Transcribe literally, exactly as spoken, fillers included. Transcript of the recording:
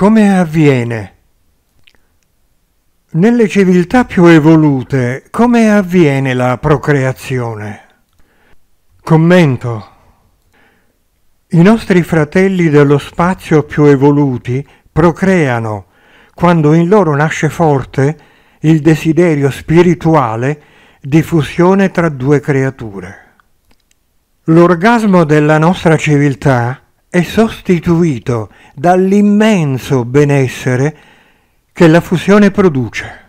Come avviene? Nelle civiltà più evolute, come avviene la procreazione? Commento. I nostri fratelli dello spazio più evoluti procreano quando in loro nasce forte il desiderio spirituale di fusione tra due creature. L'orgasmo della nostra civiltà è sostituito dall'immenso benessere che la fusione produce.